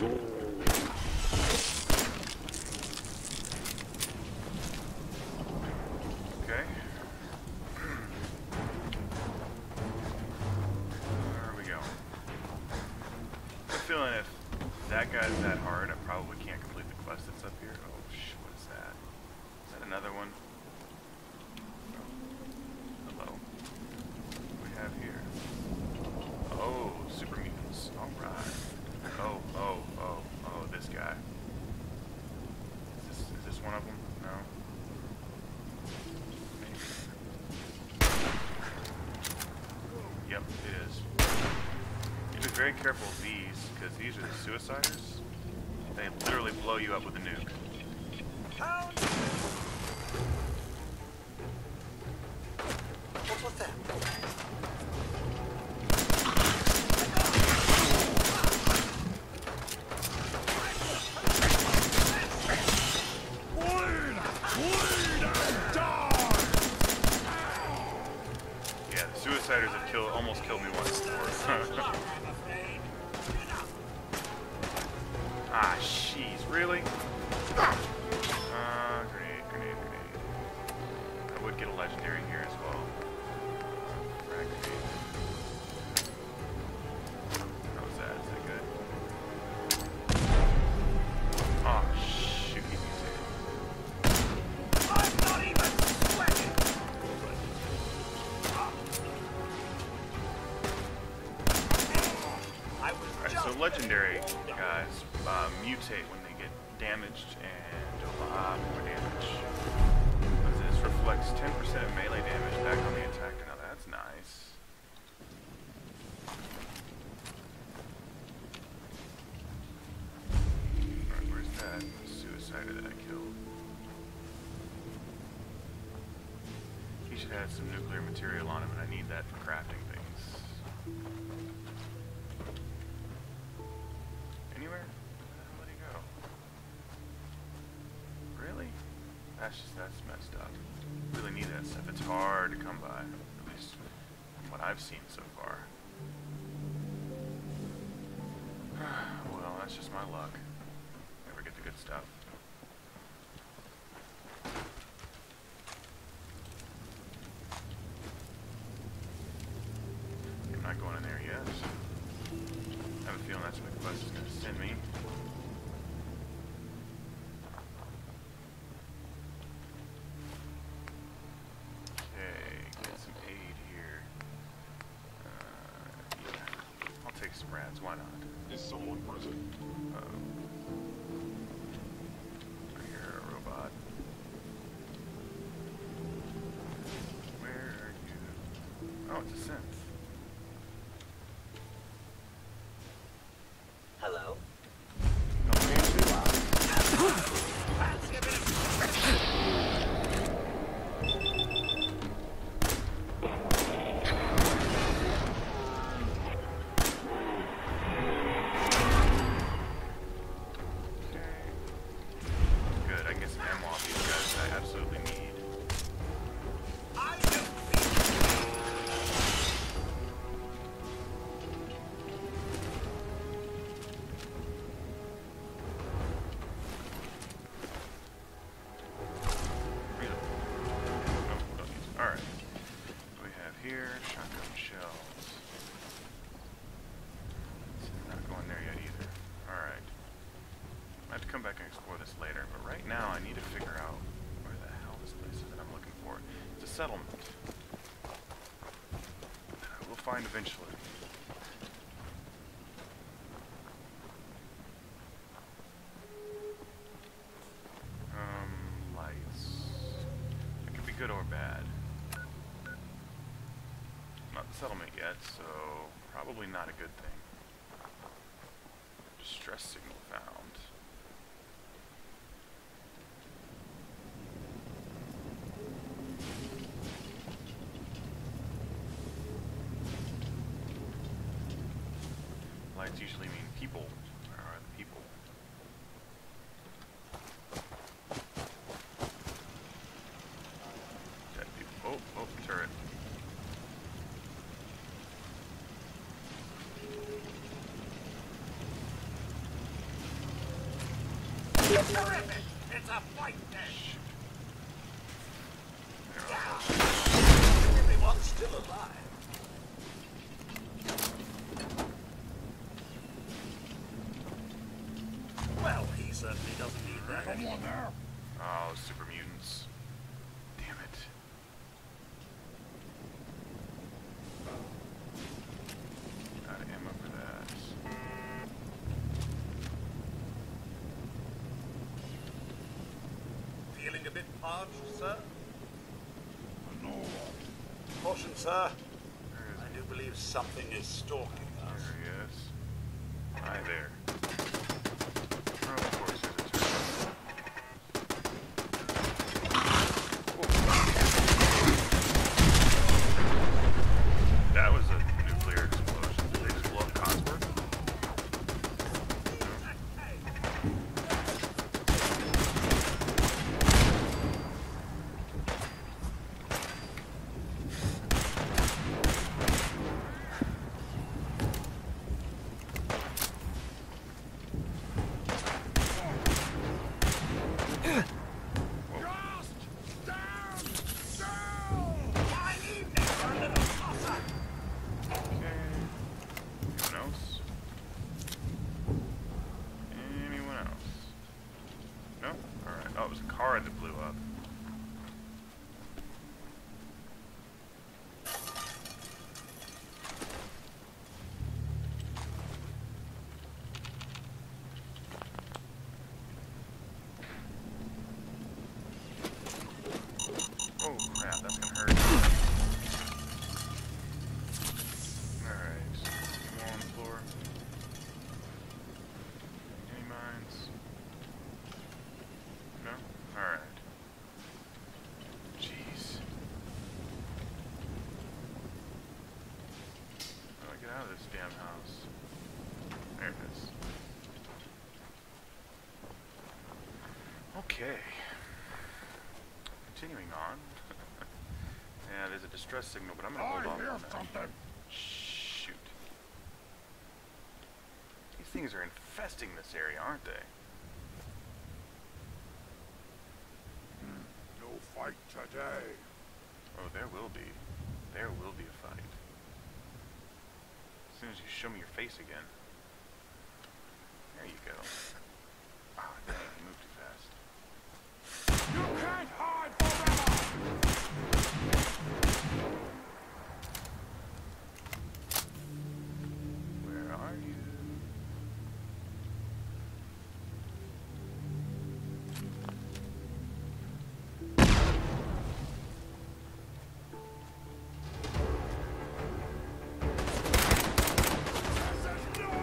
Okay. There we go. I'm feeling if that guy's that hard, I probably can't complete the quest that's up here. Oh, what is that? Is that another one? Hello. What do we have here? Oh, super mutants. Alright. Oh, this guy. Is this one of them? No. Maybe. Yep, it is. You have to be very careful of these, because these are the suiciders. They literally blow you up with a nuke. What was that? Yeah, the suiciders have almost killed me once before. Ah, jeez, really? Grenade. I would get a legendary here as well. Frag grenade. How was that? Is that good? Oh, shoot, he mutated. I'm not even sweating! Alright, so legendary guys mutate when they get damaged and do a lot more damage. This reflects 10% of melee damage back on the attacker. Now that's nice. Alright, where's that suicider that I killed? He should have some nuclear material on him, and I need that for crafting things. Anywhere? Where'd he go? Really? That's messed up. Really need that stuff. It's hard to come by, at least from what I've seen so far. Well, that's just my luck. Never get the good stuff. I'm not going in there yet. I have a feeling that's what the quest is going to send me. Okay, get some aid here. Yeah, I'll take some rats, why not? Is someone present? I hear a robot. Where are you? Oh, it's a synth. Hello? Good, I can get some ammo off these guys that I absolutely need. Alright. What do we have here? Shotgun shells. Not going there yet either. Alright. I have to come back and explore this later, but right now I need to figure out where the hell this place is that I'm looking for. It's a settlement. That I will find eventually. Lights. It could be good or bad. Not the settlement yet, so probably not a good thing. Distress signal found. Lights usually mean people. Where are the people? Dead people. Oh, turret. Terrific! It's a fight then! Everyone's still alive. Well, he certainly doesn't need that anymore. Oh, super mutants. Damn it. Out of ammo for that. Feeling a bit parched, sir? No. Caution, sir. I do believe something is stalking us. There he is. Hi there. Oh, of course there's a turret. That was a nuclear explosion. Did they just blow up Cotsworth? That blew up. Oh crap, that's gonna hurt. Alright, more on the floor. Any mines? No? Alright. Jeez. How do I get out of this damn house? There it is. Okay. Continuing on. Yeah, there's a distress signal, but I'm gonna hold on to that. Shoot. These things are infesting this area, aren't they? No fight today. Oh, there will be. There will be a fight. As soon as you show me your face again. There you go. Oh, dang, you moved too fast. You can't hide forever! Where are you? This is no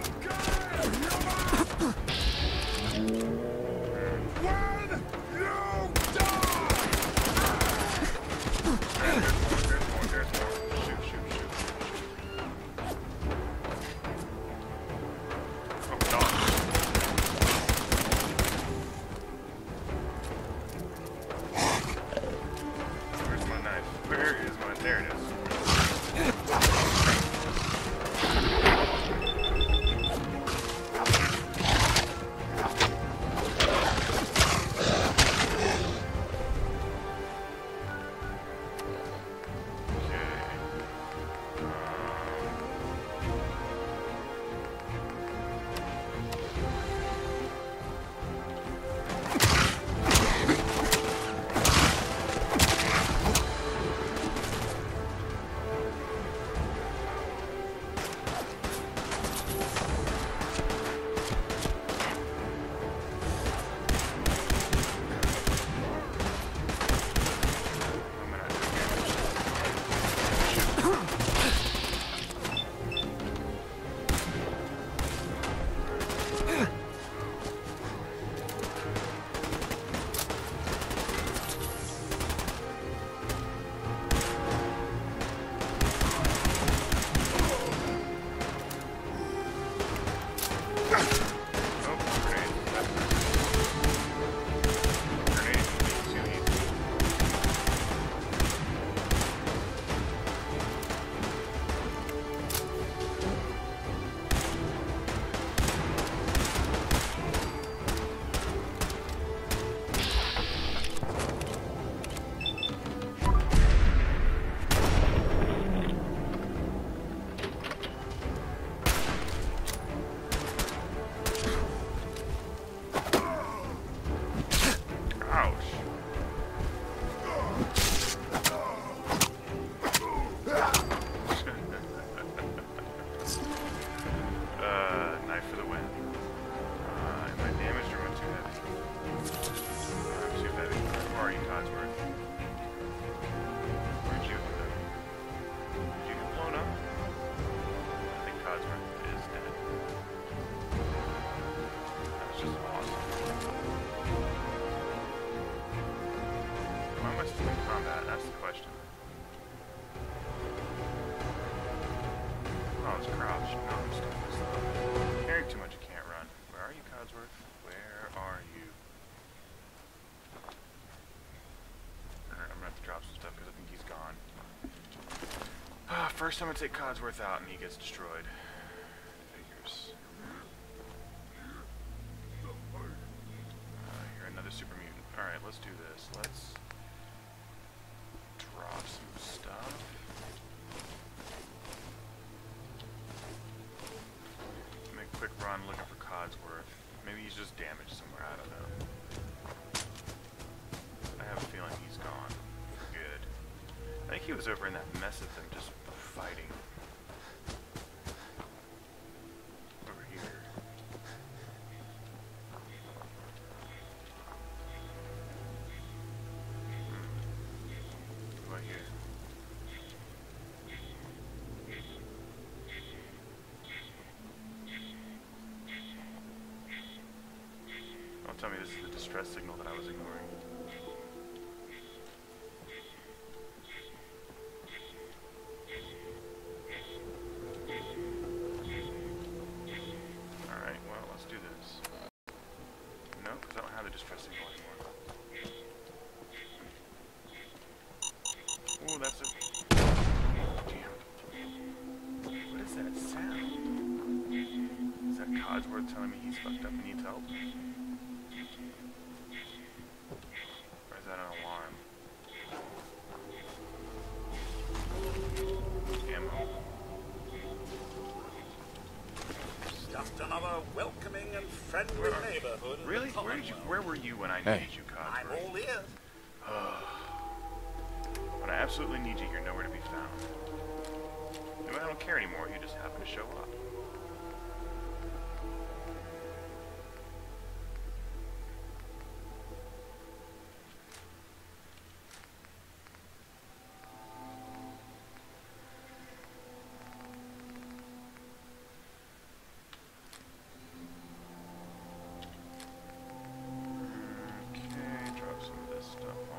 First, I'm gonna take Codsworth out, and he gets destroyed. Figures. You're another super mutant. All right, let's do this. Let's drop some stuff. Make a quick run looking for Codsworth. Maybe he's just damaged somewhere. I don't know. I have a feeling he's gone. Good. I think he was over in that mess of them just fighting. Over here. What do I hear? Don't tell me this is the distress signal that I was ignoring. Alright, well, let's do this. No, because I don't have the distress signal anymore. Ooh, that's it. Damn. What is that sound? Is that Codsworth telling me he's fucked up and needs help? Or is that an alarm? Ammo. Just another welcoming and friendly neighborhood. Really? Where were you when I needed you, Codsworth? I'm all ears. When I absolutely need you, you're nowhere to be found. Maybe I don't care anymore, you just happen to show up. Okay, drop some of this stuff off.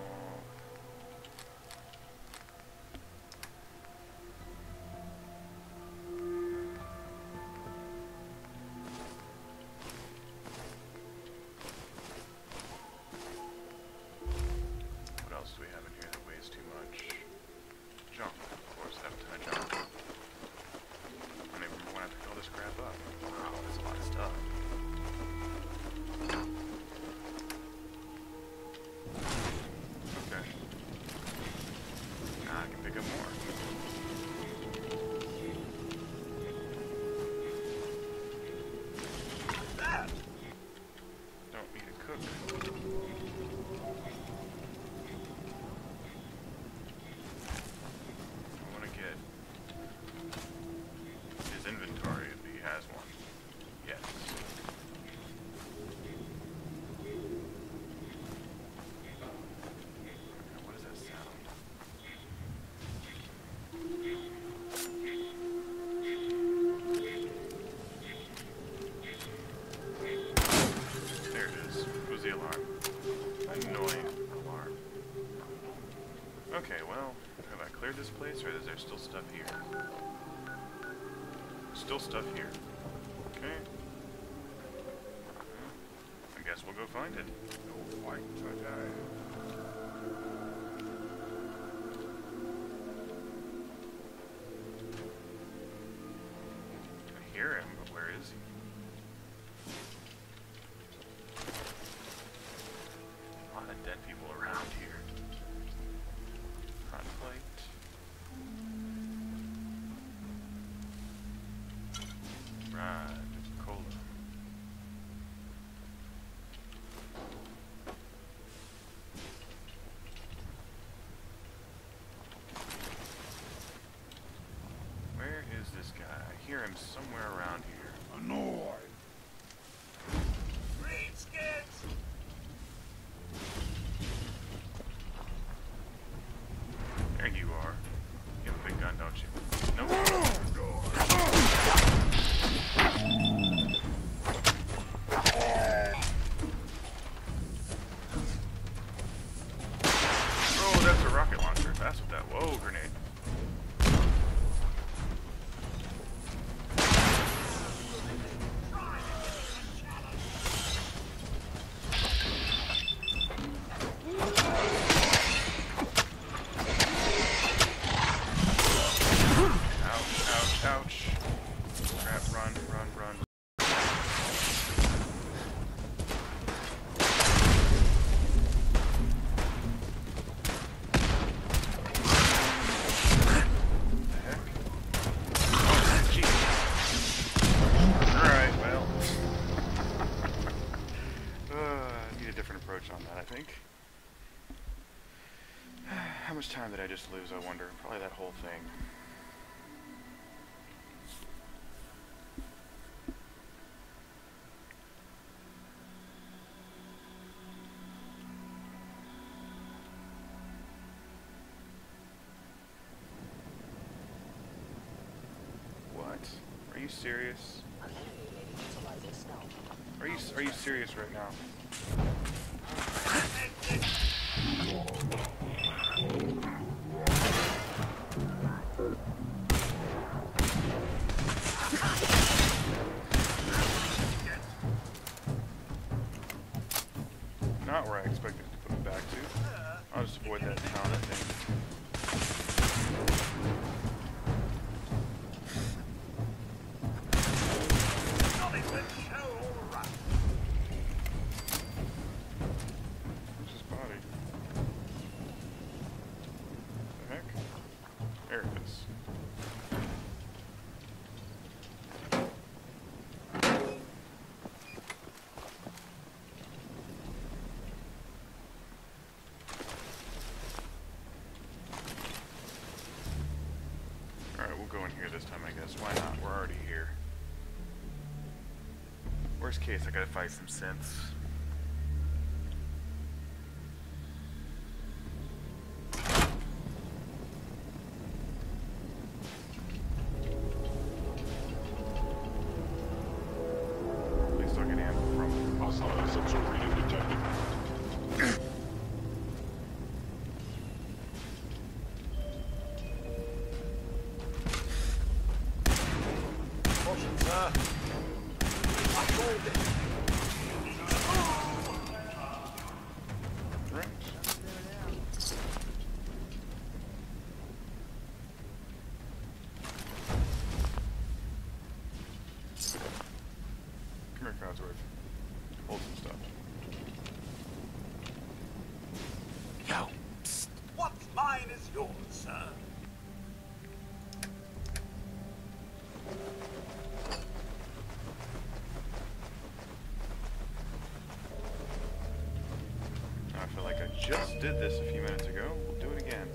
What else do we have in here that weighs too much? Junk, of course, I have a ton of junk. I don't even remember when I picked all this crap up. Wow, that's a lot of stuff. Okay. Now I can pick up more. That. Don't need to cook. I want to get his inventory if he has one. Yes. What is that sound? There it is. What was the alarm? Annoying alarm. Okay, well, have I cleared this place, or is there still stuff here? Still stuff here. Okay. I guess we'll go find it. No fight today. I hear him, but where is he? A lot of dead people around here. Hot plate. Right, cola. Where is this guy? I hear him somewhere around here. Annoyed. Greenskins! There you are. You have a big gun, don't you? No. Oh, that's a rocket launcher. That's what that. Whoa, grenade. think. How much time did I just lose, I wonder? Probably that whole thing. What? Are you serious? Are you serious right now? Not where I expected to put it back to. I'll just avoid that town, I think. Where's his body? The heck? There it is. Alright, we'll go in here this time, I guess. Why not? We're already here. Worst case, I gotta fight some synths. At least I'll get ammo from them. Hostile sensor reading detected. Caution, sir. I hold it. Right. Come here, Codsworth. Hold some stuff. Yo. Psst. What's mine is yours, sir. I feel like I just did this a few minutes ago. We'll do it again.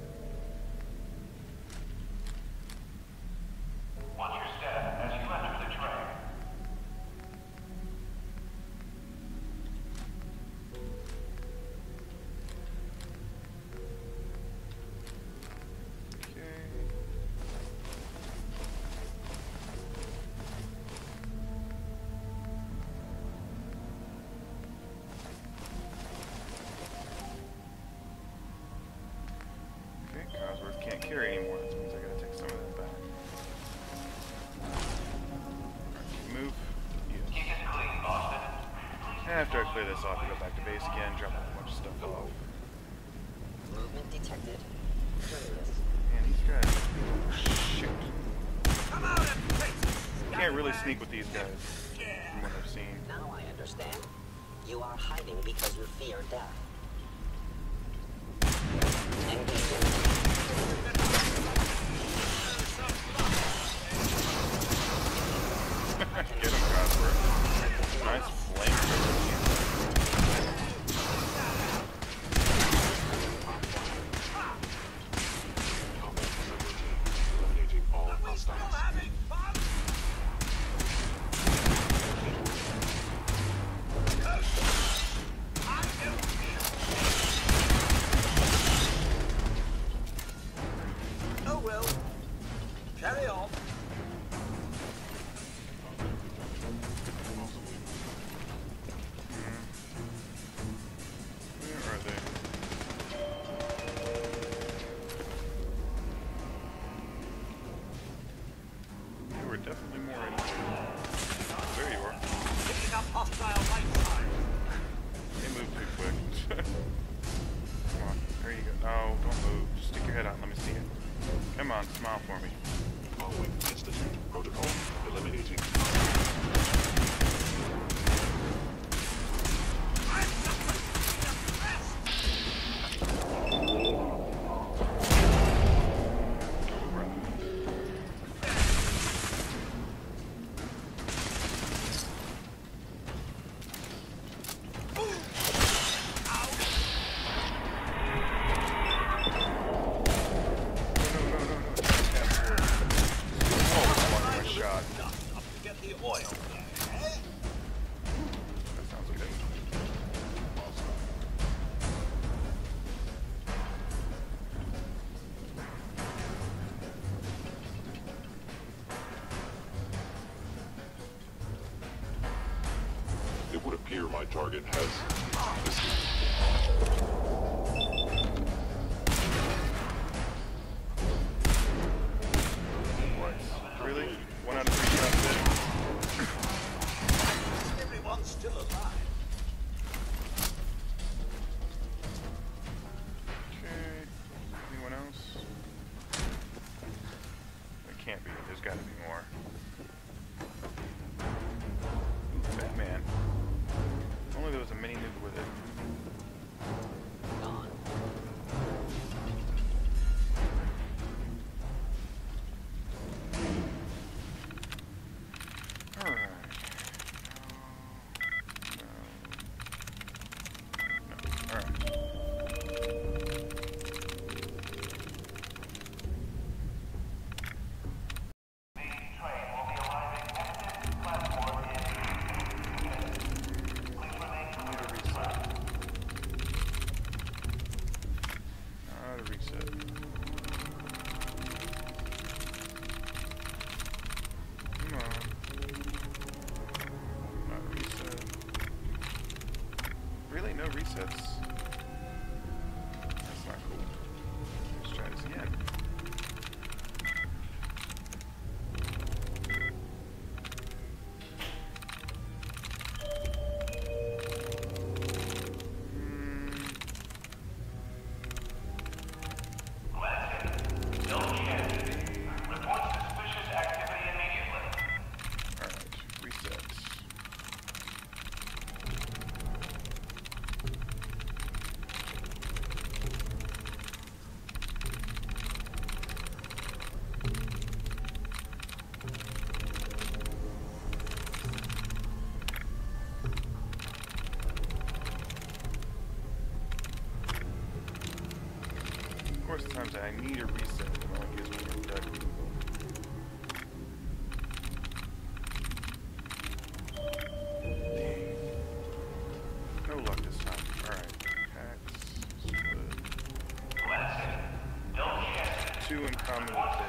Watch your step as you enter the train. Okay. Okay, Codsworth can't carry anymore. That means I gotta take some of that back. Alright, move. Yes. Keep it clean, Boston. After I clear this off, I go back to base again, drop a whole bunch of stuff off. Movement detected. Curious. Man, these guys. Shoot. Come out and face it. Can't really sneak with these guys, from what I've seen. Now I understand. You are hiding because you fear death. Engaging. Get him, Codsworth. Nice flame. Eliminating all Are we still hostiles. having fun? I appear my target has... What? Really? 1 out of 3 shots hit? Everyone's still alive. Okay. Anyone else? There can't be. There's got to be more. Ooh, Batman. If only there was a mini nuke with it. Gone. Alright. No. Alright. Reset. Come on. Not reset. Really? No resets? That's not cool. Let's try this again. Of course, the times I need a reset, it only gives me a duck. Dang. No luck this time. Alright. Packs. Split. 2 in common with this.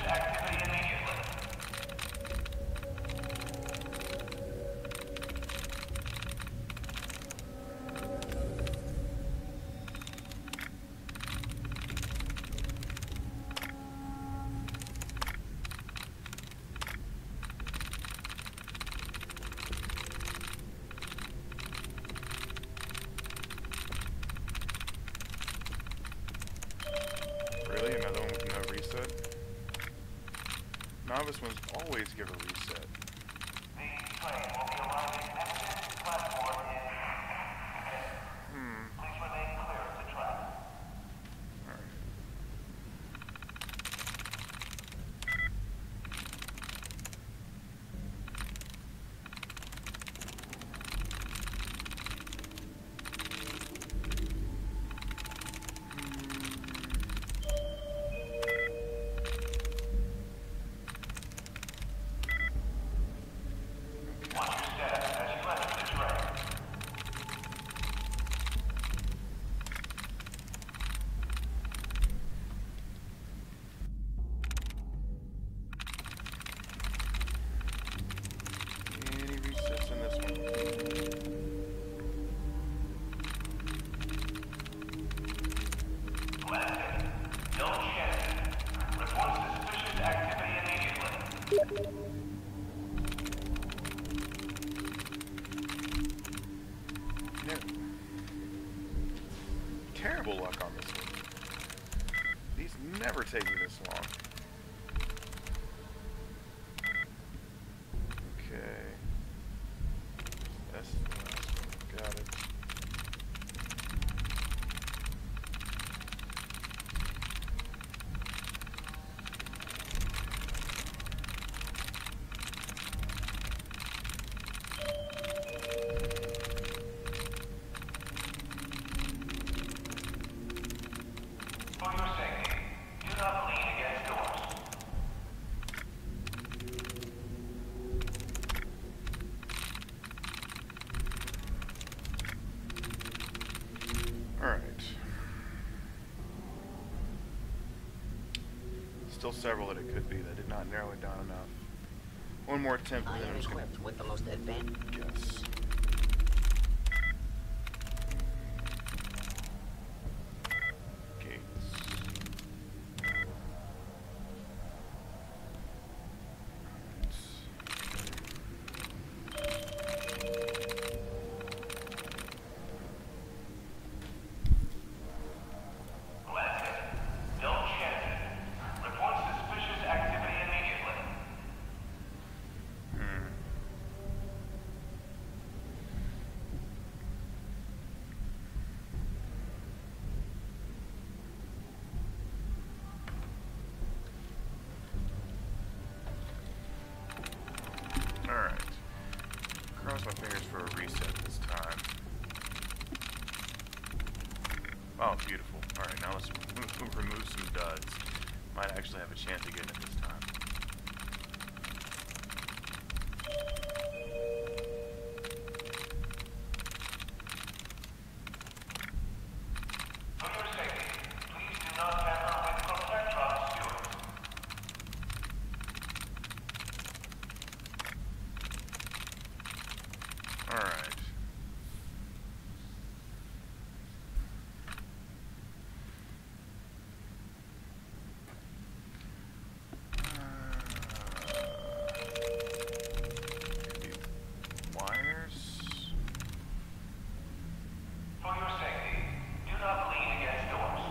Really? Another one with no reset? Novice ones always give a reset. Any resets in this one? No. Terrible luck on this one. These never take me this long. Okay. That's the last one. Got it. For your safety, do not lean against doors. Alright. Still several that it could be. That did not narrow it down enough. One more attempt I and then am I'm just gonna equipped with the most advanced. guess. Fingers for a reset this time. Oh, beautiful. Alright, now let's remove some duds. Might actually have a chance of getting it this time. For your safety, please do not tamper with Protectron stewards. Alright. Wires. For your safety, do not lean against doors.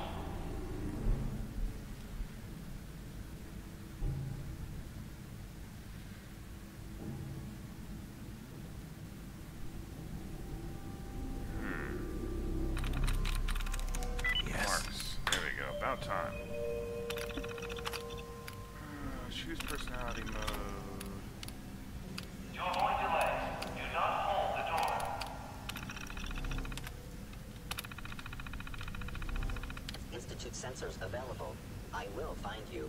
Marks. There we go. About time. Choose personality mode. To avoid delays, do not hold the door. Institute sensors available. I will find you.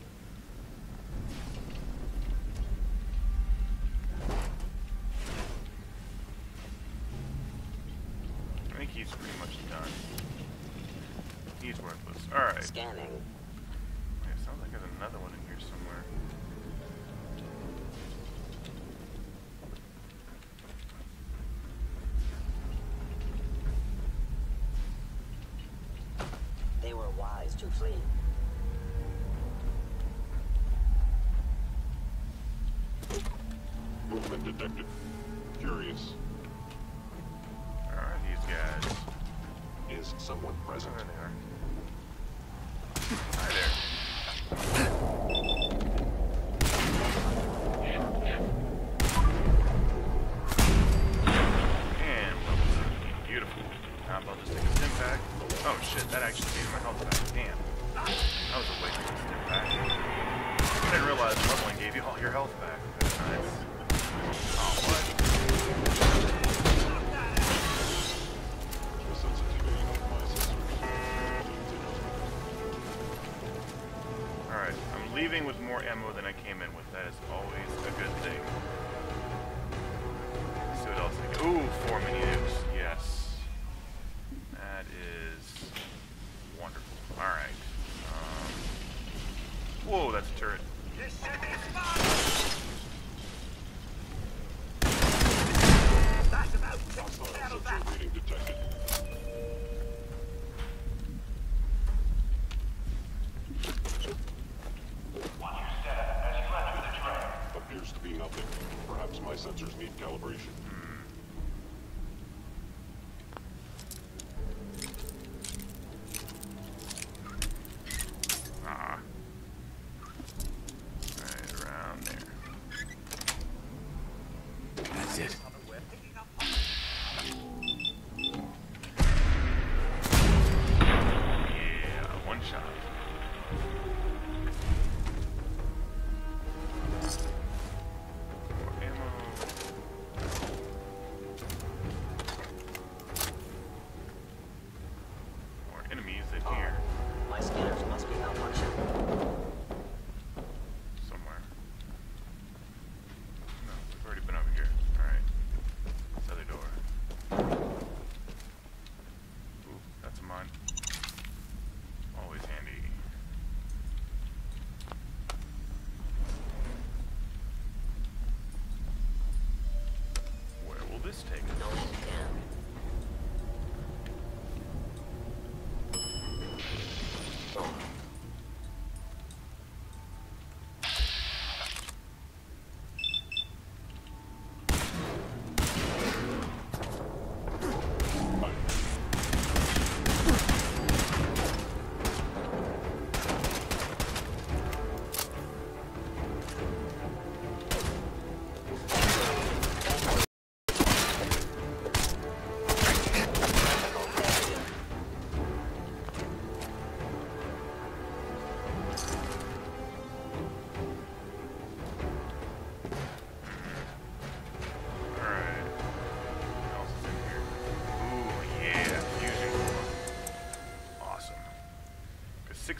I think he's pretty much done. He's worthless. Alright. Scanning. Yeah, sounds like there's another one in here somewhere. They were wise to flee. Movement detected. Curious. Alright, these guys. Is someone Oh, present? there they are. Hi there. And level 6. Beautiful. Now I'll just take a stim pack. Oh shit, that actually gave me my health back. Damn. That was a waste of a stim pack. I didn't realize leveling gave you all your health back. That's nice. Oh, what? The sensitivity of my sensors. Alright, I'm leaving with more ammo than I came in with. That is always a good thing. Let's see what else I get. Ooh, 4 mini nukes. Yes. That is wonderful. Alright. Whoa, that's a turret. Hostile sensor reading detected. Watch your step as you enter the terrain. Appears to be nothing. Perhaps my sensors need calibration.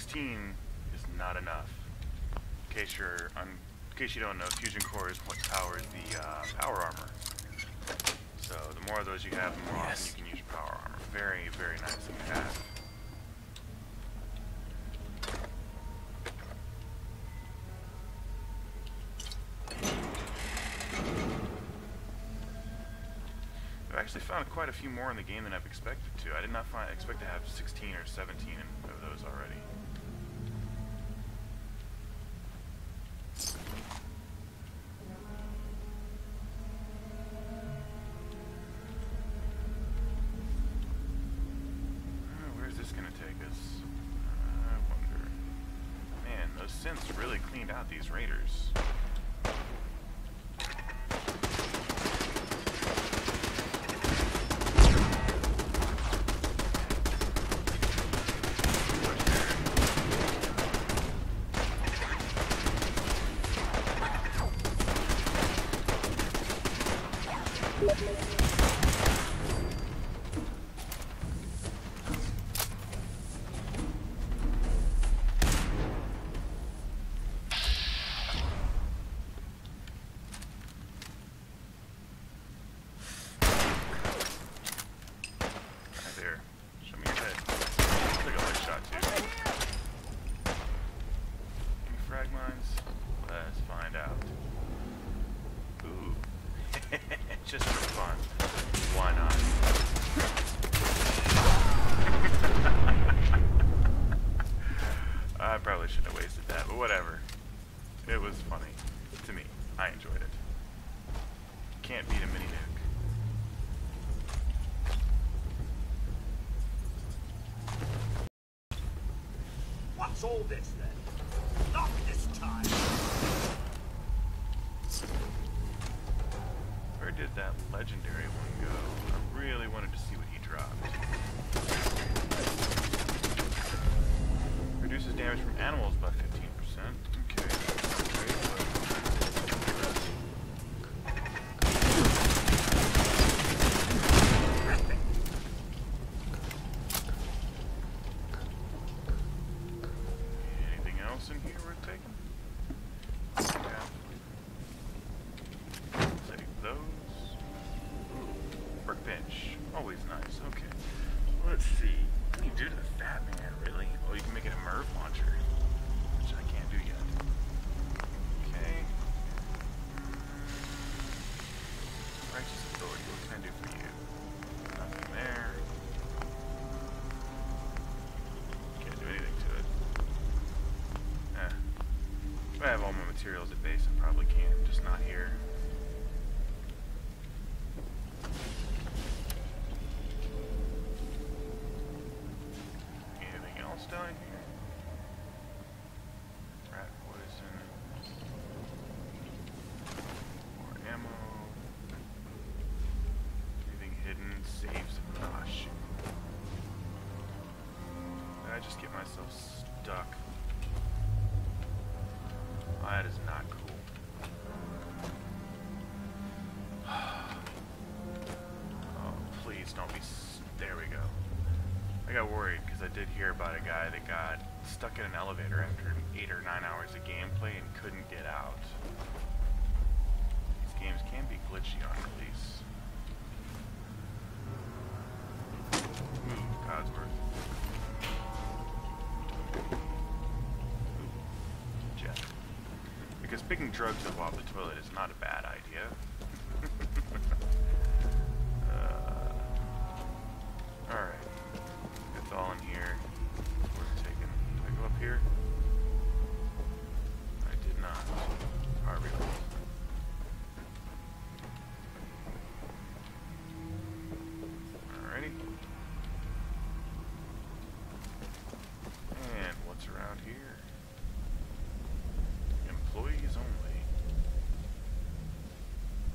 16 is not enough. In case you don't know, fusion core is what powers the power armor. So the more of those you have, the more often you can use your power armor. Very, very nice thing to have. I've actually found quite a few more in the game than I've expected to. I did not expect to have 16 or 17 of those already. Where's this going to take us? I wonder. Man, those synths really cleaned out these raiders. Just for fun. Why not? I probably shouldn't have wasted that, but whatever. It was funny. To me. I enjoyed it. Can't beat a mini nuke. What's all this then? Not this time! Where did that legendary one go? I really wanted to see what he dropped. Reduces damage from animals by 15%. Okay. Anything else in here worth taking? Yeah. Save those. Workbench. Always nice. Okay. Let's see. What can you do to the fat man, really? Oh, you can make it a MIRV launcher, which I can't do yet. Okay. Righteous authority. What can I do for you? Nothing there. Can't do anything to it. If I have all my materials at base, I probably can. Just not here. Down here. Rat poison. More ammo. Anything hidden? Saves. Ah, shoot. Did I just get myself stuck? That is not cool. Oh, please don't be. There we go. I got worried because I did hear about a guy that got stuck in an elevator after 8 or 9 hours of gameplay and couldn't get out. These games can be glitchy on release. Ooh, Codsworth. Ooh, jet. Because picking drugs up off the toilet is not a bad idea. Alright. It's all in here. Worth taking. Did I go up here? I did not. Harvey. Alrighty. And what's around here? Employees only.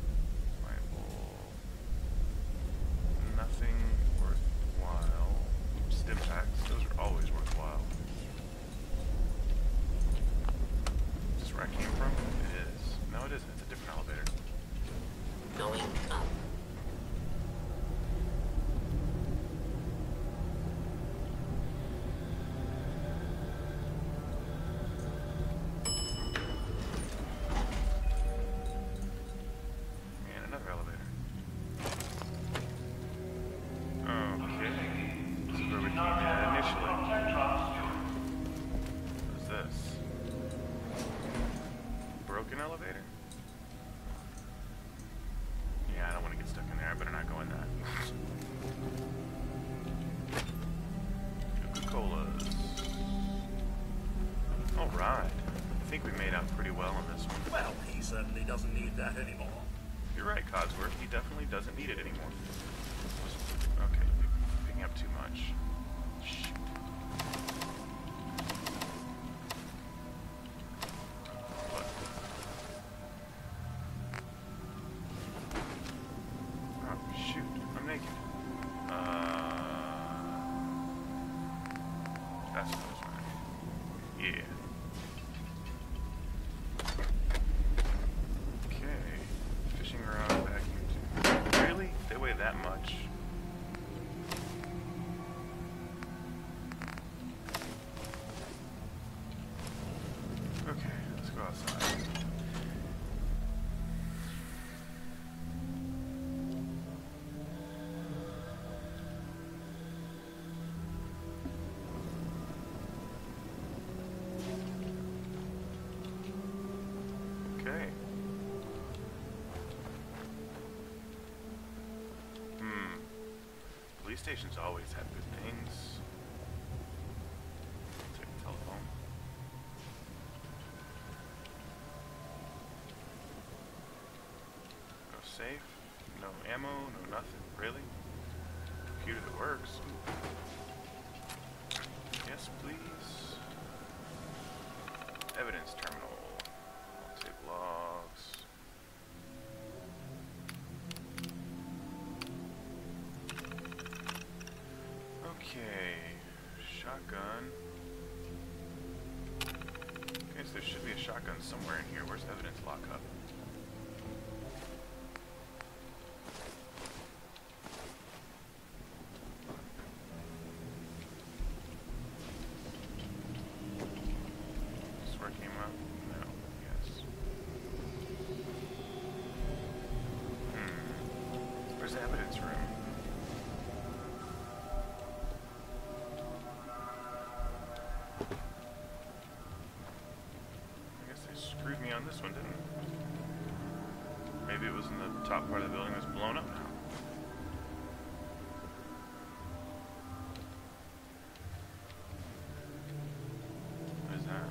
that anymore. You're right, Codsworth. He definitely doesn't need it anymore. Okay, picking up too much. Shoot. What? Oh, shoot. I'm naked. That's what I was running. Yeah. That much. Okay, let's go outside. Okay. Police stations always have good things. Take a telephone. No safe, no ammo, no nothing. Really? Computer that works. Yes, please. Evidence terminal. I'll take logs. Okay, shotgun. Okay, so there should be a shotgun somewhere in here. Where's evidence lockup? Is this where it came up? No. Yes. Where's the evidence room? Screwed me on this one, didn't it? Maybe it was in the top part of the building that's blown up now. What is that?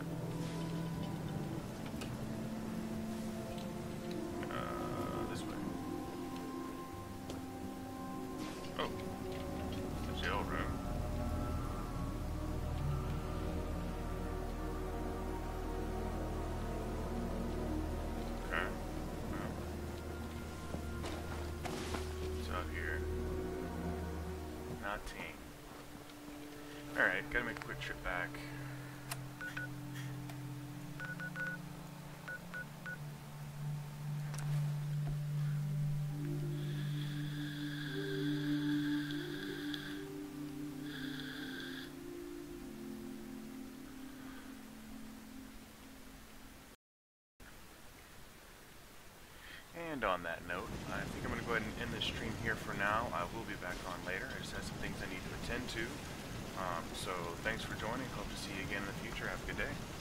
This way. Oh, it's the jail room. Alright, gotta make a quick trip back. And on that note, I think I'm going to go ahead and end this stream here for now. I will be back on later. I just have some things I need to attend to. So thanks for joining. Hope to see you again in the future. Have a good day.